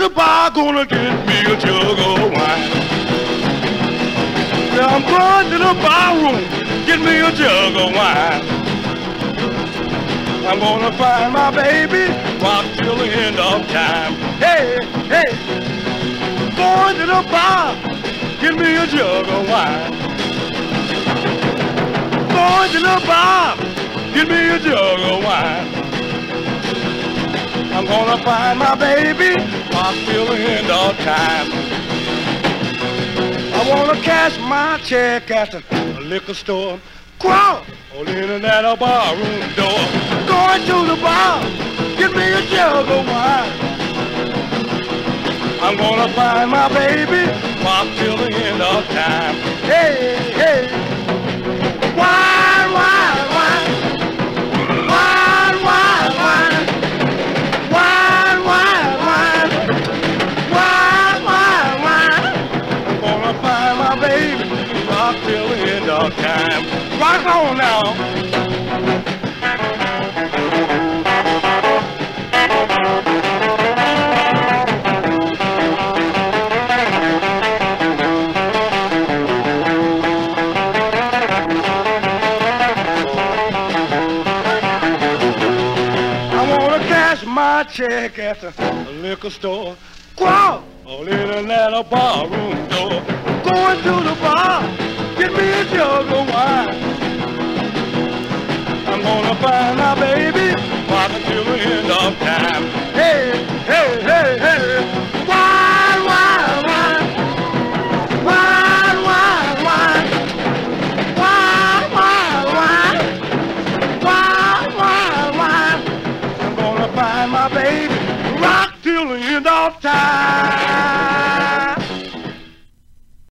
the bar, gonna get me a jug of wine. Yeah, I'm going to the bar room, get me a jug of wine. I'm gonna find my baby, rock till the end of time. Hey, hey, going to the bar, get me a jug of wine. Going to the bar, get me a jug of wine. I'm gonna find my baby, rock till the end of time. I wanna cash my check at the liquor store, crawl all in and out of bar room door. Going to the bar, get me a jug of wine. I'm gonna find my baby, rock till the end of time. Hey, hey, wine, wine, wine, wine, wine, wine, wine, wine, wine, wine, wine, wine. I'm gonna find my baby, rock till the end of time. Rock on now. My check at the liquor store, crawl all in and out of bar room door. Going to the bar, get me a jug of wine. I'm gonna find my baby, rock until the end of time. Hey, hey, hey, hey, wine, wine, wine, wine, wine, wine, wine, wine, wine, wine, wine, wine. I'm gonna find my baby, rock till the end of time.